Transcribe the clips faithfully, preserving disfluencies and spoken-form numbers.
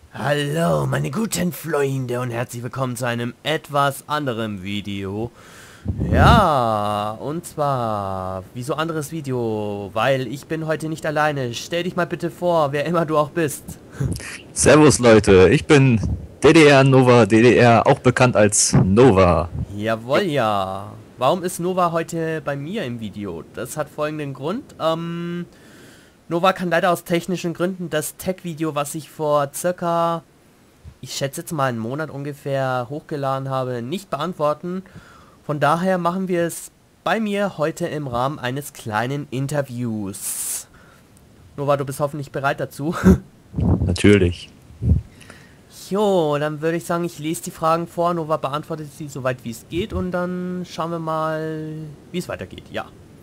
Hallo meine guten Freunde und herzlich willkommen zu einem etwas anderen Video. Ja, und zwar, wieso anderes Video? Weil ich bin heute nicht alleine. Stell dich mal bitte vor, wer immer du auch bist. Servus Leute, ich bin D D R Nova D D R, auch bekannt als Nova. Jawohl, ja. Warum ist Nova heute bei mir im Video? Das hat folgenden Grund. Ähm, Nova kann leider aus technischen Gründen das Tech-Video, was ich vor circa, ich schätze jetzt mal einen Monat ungefähr hochgeladen habe, nicht beantworten. Von daher machen wir es bei mir heute im Rahmen eines kleinen Interviews. Nova, du bist hoffentlich bereit dazu. Natürlich. Jo, dann würde ich sagen, ich lese die Fragen vor. Nova beantwortet sie so weit wie es geht und dann schauen wir mal, wie es weitergeht. Ja.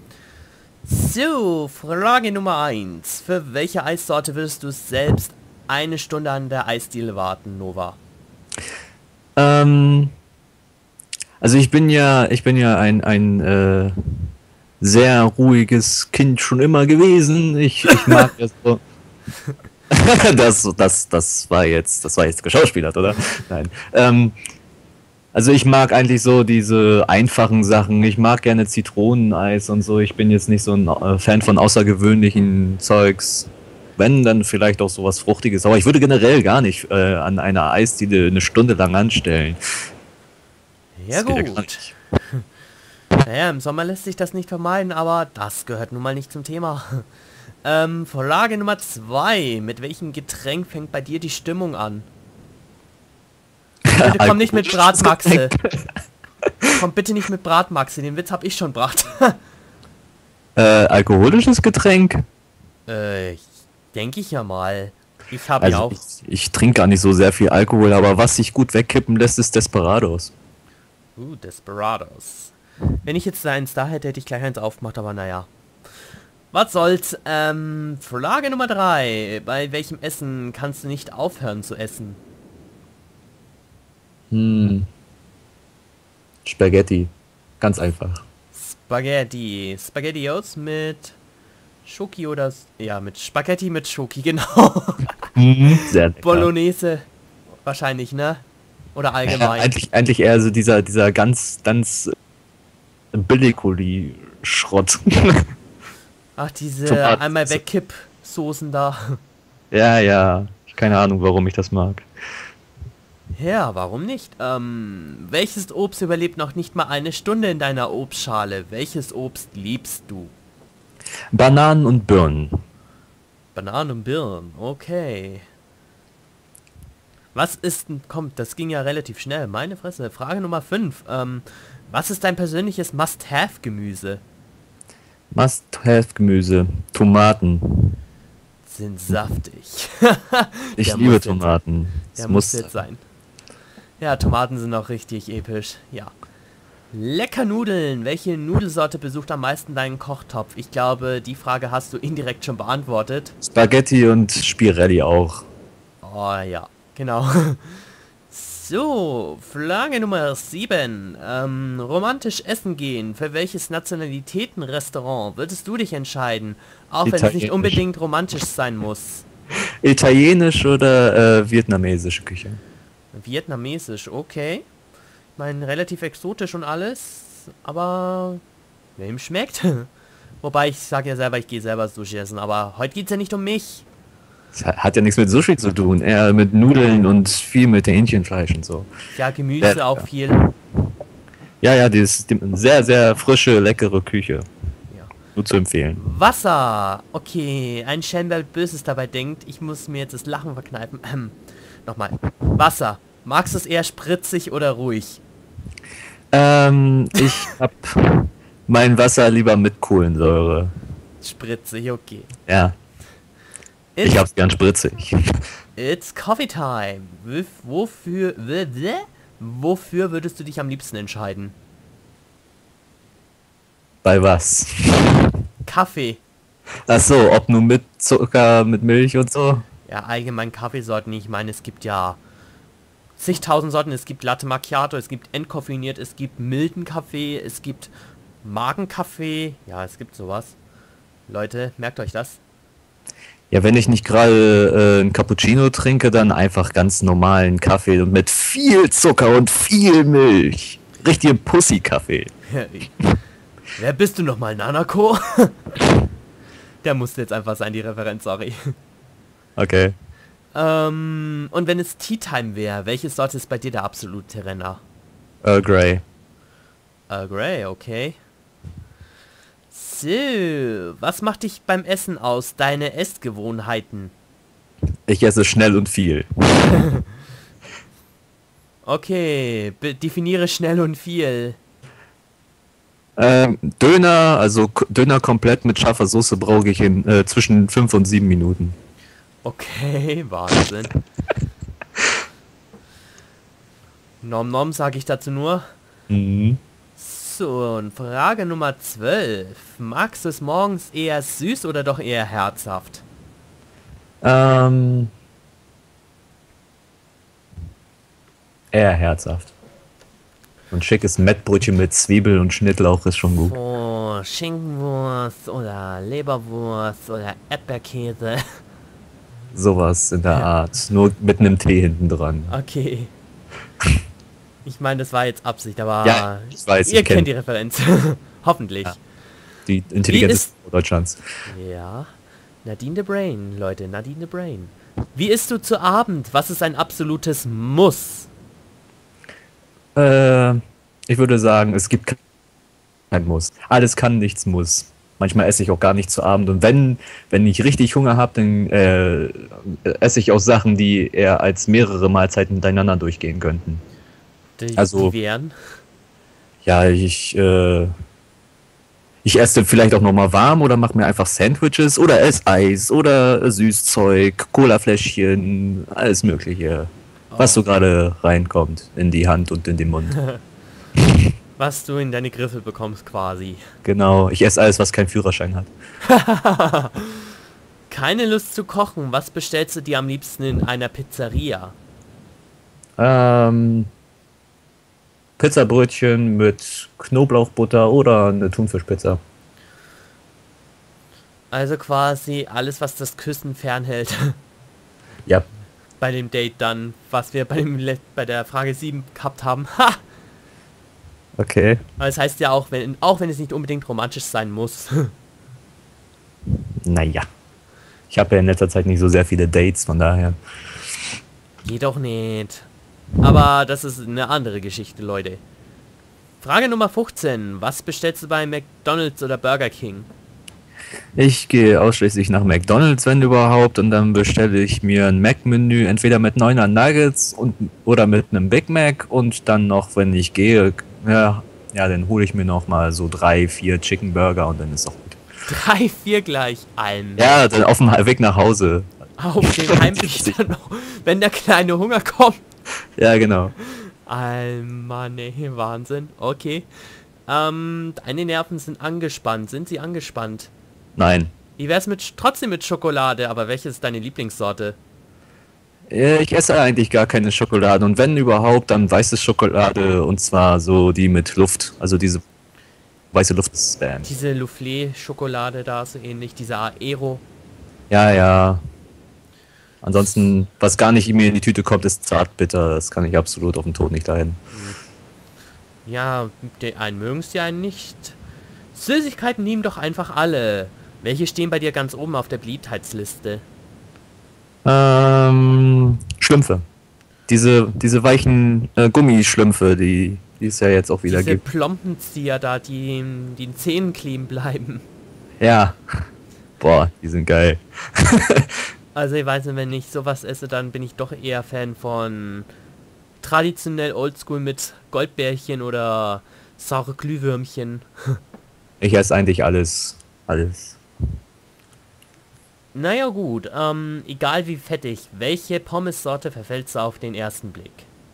So, Frage Nummer eins. Für welche Eissorte würdest du selbst eine Stunde an der Eisdiele warten, Nova? Ähm, also ich bin ja, ich bin ja ein, ein äh, sehr ruhiges Kind schon immer gewesen. Ich, ich mag ja so. das, das, das war jetzt, das war jetzt geschauspielert, oder? Nein. Ähm, also ich mag eigentlich so diese einfachen Sachen. Ich mag gerne Zitroneneis und so. Ich bin jetzt nicht so ein äh, Fan von außergewöhnlichen Zeugs. Wenn, dann vielleicht auch sowas Fruchtiges. Aber ich würde generell gar nicht äh, an einer Eisdiele eine Stunde lang anstellen. Ja Das geht ja gar gut. nicht. Naja, im Sommer lässt sich das nicht vermeiden, aber das gehört nun mal nicht zum Thema. Ähm, Frage Nummer zwei. Mit welchem Getränk fängt bei dir die Stimmung an? Bitte komm nicht mit Alkoholisches Bratmaxe. Getränk. Komm bitte nicht mit Bratmaxe, den Witz hab ich schon gebracht. Äh, alkoholisches Getränk? äh, denke ich ja mal. Ich habe ja Also auch... ich, ich trinke gar nicht so sehr viel Alkohol, aber was sich gut wegkippen lässt, ist Desperados. Uh, Desperados. Wenn ich jetzt da eins da hätte, hätte ich gleich eins aufgemacht, aber naja. Was soll's? Ähm, Frage Nummer drei. Bei welchem Essen kannst du nicht aufhören zu essen? Hm. Spaghetti. Ganz einfach. Spaghetti. Spaghettios mit Schoki oder... s- Ja, mit Spaghetti mit Schoki, genau. Mhm. Sehr lecker. Bolognese. Wahrscheinlich, ne? Oder Ja, allgemein. eigentlich, eigentlich eher so dieser, dieser ganz, ganz Billigkuli-Schrott. Ach, diese Tomaten- einmal wegkipp Soßen da. Ja, ja. Keine Ahnung, warum ich das mag. Ja, warum nicht? Ähm, welches Obst überlebt noch nicht mal eine Stunde in deiner Obstschale? Welches Obst liebst du? Bananen und Birnen. Bananen und Birnen, okay. Was ist denn, kommt, das ging ja relativ schnell, meine Fresse. Frage Nummer fünf. Ähm, was ist dein persönliches Must-Have-Gemüse? Must-have-Gemüse. Tomaten. Sind saftig. Ich Der liebe muss jetzt- Tomaten. Es Der muss muss jetzt sein. Ja, Tomaten sind auch richtig episch. Ja. Lecker Nudeln. Welche Nudelsorte besucht am meisten deinen Kochtopf? Ich glaube, die Frage hast du indirekt schon beantwortet. Spaghetti und Spirelli auch. Oh ja, genau. So, Frage Nummer sieben. Ähm, romantisch essen gehen. Für welches Nationalitätenrestaurant würdest du dich entscheiden? Auch wenn es nicht Italienisch. unbedingt romantisch sein muss. Italienisch oder äh, vietnamesische Küche? Vietnamesisch, okay. Ich meine, relativ exotisch und alles, aber wem schmeckt? Wobei ich sage ja selber, ich gehe selber Sushi essen, aber heute geht es ja nicht um mich. Das hat ja nichts mit Sushi zu tun, eher mit Nudeln und viel mit Hähnchenfleisch und so. Ja, Gemüse Ja, auch ja. viel. Ja, ja, die ist die, sehr, sehr frische, leckere Küche. Ja. Nur zu empfehlen. Wasser. Okay, ein Schelm, wer Böses dabei denkt. Ich muss mir jetzt das Lachen verkneifen. Ähm, nochmal. Wasser. Magst du es eher spritzig oder ruhig? Ähm, ich hab mein Wasser lieber mit Kohlensäure. Spritzig, okay. Ja, It's, ich hab's gern spritzig. it's Coffee Time. Wif- Wofür, w- w- wofür würdest du dich am liebsten entscheiden? Bei was? Kaffee. Ach so, ob nur mit Zucker, mit Milch und so? Ja, allgemein Kaffeesorten. Ich meine, es gibt ja zigtausend Sorten. Es gibt Latte Macchiato, es gibt entkoffeiniert, es gibt milden Kaffee, es gibt Magenkaffee. Ja, es gibt sowas. Leute, merkt euch das. Ja, wenn ich nicht gerade äh, einen Cappuccino trinke, dann einfach ganz normalen Kaffee und mit viel Zucker und viel Milch. Richtigen Pussy-Kaffee. Wer bist du nochmal, Nanako? Der musste jetzt einfach sein, die Referenz, sorry. Okay. Ähm, und wenn es Tea Time wäre, welche Sorte ist bei dir der absolute Renner? Earl Grey. Earl Grey, okay. So, was macht dich beim Essen aus, deine Essgewohnheiten? Ich esse schnell und viel. Okay, definiere schnell und viel. Ähm, Döner, also K- Döner komplett mit scharfer Soße brauche ich in äh, zwischen fünf und sieben Minuten. Okay, Wahnsinn. Nom nom, sage ich dazu nur. Mhm. So, und Frage Nummer zwölf. Magst du es morgens eher süß oder doch eher herzhaft? Ähm, eher herzhaft. Und schickes Mettbrötchen mit Zwiebel und Schnittlauch ist schon gut. Oh, Schinkenwurst oder Leberwurst oder Erdbeerkäse. Sowas in der Art. Nur mit einem Tee hinten dran. Okay. Ich meine, das war jetzt Absicht, aber Ja, ich weiß, ihr ich kenn- kennt die Referenz. Hoffentlich. Ja. Die intelligenteste Frau Deutschlands. Ja. Nadine the Brain, Leute, Nadine the Brain. Wie isst du zu Abend? Was ist ein absolutes Muss? Äh, ich würde sagen, es gibt kein Muss. Alles kann, nichts muss. Manchmal esse ich auch gar nicht zu Abend. Und wenn, wenn ich richtig Hunger habe, dann äh, esse ich auch Sachen, die eher als mehrere Mahlzeiten hintereinander durchgehen könnten. Die, Also- die wären? Ja, ich, äh, ich esse vielleicht auch nochmal warm oder mache mir einfach Sandwiches oder esse Eis oder Süßzeug, Colafläschchen, alles Mögliche. Was so gerade reinkommt in die Hand und in den Mund. Was du in deine Griffel bekommst quasi. Genau, ich esse alles, was keinen Führerschein hat. Keine Lust zu kochen. Was bestellst du dir am liebsten in einer Pizzeria? Ähm, Pizzabrötchen mit Knoblauchbutter oder eine Thunfischpizza. Also quasi alles, was das Küssen fernhält. Ja, Bei dem Date dann, was wir bei, dem, Let- bei der Frage sieben gehabt haben. Ha! okay. Aber das heißt ja auch, wenn, auch wenn es nicht unbedingt romantisch sein muss. Naja. Ich habe ja in letzter Zeit nicht so sehr viele Dates, von daher. Geht doch nicht. Aber das ist eine andere Geschichte, Leute. Frage Nummer fünfzehn. Was bestellst du bei McDonald's oder Burger King? Ich gehe ausschließlich nach McDonald's, wenn überhaupt, und dann bestelle ich mir ein Mac-Menü, entweder mit neuner Nuggets und, oder mit einem Big Mac, und dann noch, wenn ich gehe, ja, ja dann hole ich mir noch mal so drei, vier Chicken Burger und dann ist auch gut. Drei, vier gleich. Alm. Ja, dann auf dem Weg nach Hause. Auf den Heimweg dann noch, wenn der kleine Hunger kommt. Ja, genau. Alter, nee, Wahnsinn. Okay. Ähm, deine Nerven sind angespannt. Sind sie angespannt? Nein. Wie wär's mit trotzdem mit Schokolade, aber welche ist deine Lieblingssorte? Äh, Ich esse eigentlich gar keine Schokolade, und wenn überhaupt, dann weiße Schokolade, und zwar so die mit Luft, also diese weiße Luftband. Diese Soufflé-Schokolade da, so ähnlich, diese Aero. Ja, ja. Ansonsten, was gar nicht in mir in die Tüte kommt, ist Zartbitter. Das kann ich absolut auf den Tod nicht leiden. Ja, den einen mögen es, die einen nicht. Süßigkeiten nehmen doch einfach alle. Welche stehen bei dir ganz oben auf der Beliebtheitsliste? Ähm, Schlümpfe. Diese, diese weichen äh, Gummischlümpfe, die, die es ja jetzt auch wieder Diese gibt. Plompenzieher da, die die in Zähnen kleben bleiben. Ja. Boah, die sind geil. Also ich weiß nicht, wenn ich sowas esse, dann bin ich doch eher Fan von traditionell Oldschool mit Goldbärchen oder saure Glühwürmchen. Ich esse eigentlich alles. Alles. Naja gut, ähm, egal wie fettig, welche Pommessorte verfällt so auf den ersten Blick?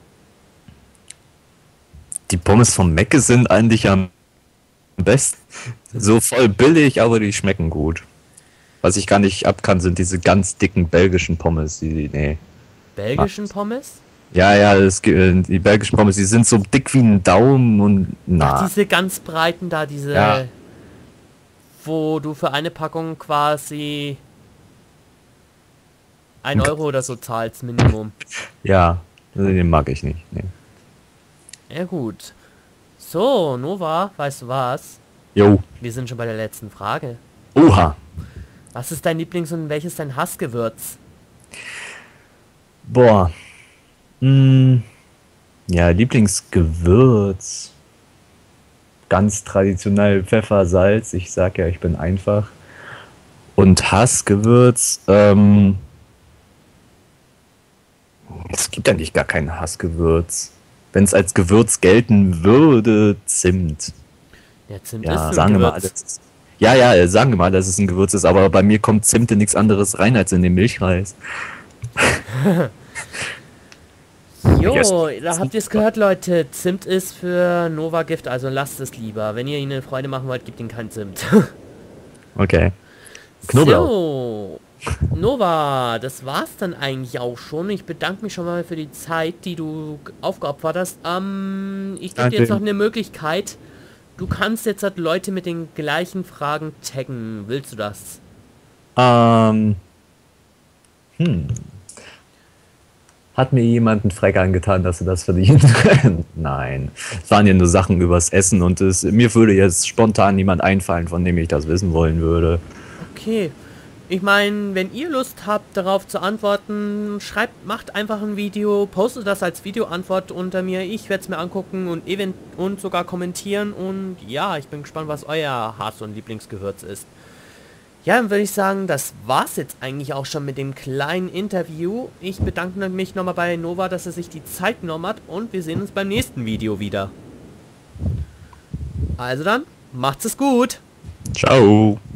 Die Pommes vom Mecke sind eigentlich am besten. So voll billig, aber die schmecken gut. Was ich gar nicht ab kann, sind diese ganz dicken belgischen Pommes. Die, nee. Belgischen Pommes? Ja, ja, es, gibt, äh, die belgischen Pommes, die sind so dick wie ein Daumen und na. Ach, diese ganz breiten da, diese... Ja. Wo du für eine Packung quasi ein Euro oder so zahlst, Minimum. Ja, den mag ich nicht. Nee. Ja gut. So, Nova, weißt du was? Jo. Wir sind schon bei der letzten Frage. Oha. Was ist dein Lieblings- und welches dein Hassgewürz? Boah. Hm. Ja, Lieblingsgewürz. Ganz traditionell Pfeffer, Salz. Ich sag ja, ich bin einfach. Und Hassgewürz. Ähm, es gibt eigentlich gar kein Hassgewürz. Wenn es als Gewürz gelten würde, Zimt. Ja, Zimt Ja, ist ein sagen wir mal, Gewürz. alles. Ja, ja, sagen wir mal, dass es ein Gewürz ist, aber bei mir kommt Zimt in nichts anderes rein als in den Milchreis. Jo, da habt ihr es gehört, Leute. Zimt ist für Nova Gift, also lasst es lieber. Wenn ihr ihnen eine Freude machen wollt, gebt ihnen kein Zimt. Okay. Knoblauch. So, Nova, das war's dann eigentlich auch schon. Ich bedanke mich schon mal für die Zeit, die du aufgeopfert hast. Ähm, ich gebe dir jetzt noch eine Möglichkeit. Du kannst jetzt halt Leute mit den gleichen Fragen taggen. Willst du das? Ähm. Hm. Hat mir jemand einen Freck angetan, dass er das verdient? Nein. Es waren ja nur Sachen übers Essen und es, mir würde jetzt spontan niemand einfallen, von dem ich das wissen wollen würde. Okay. Ich meine, wenn ihr Lust habt, darauf zu antworten, schreibt, macht einfach ein Video, postet das als Videoantwort unter mir. Ich werde es mir angucken und event und sogar kommentieren. Und ja, ich bin gespannt, was euer Hass- und Lieblingsgewürz ist. Ja, dann würde ich sagen, das war's jetzt eigentlich auch schon mit dem kleinen Interview. Ich bedanke mich nochmal bei Nova, dass er sich die Zeit genommen hat und wir sehen uns beim nächsten Video wieder. Also dann, macht's es gut. Ciao.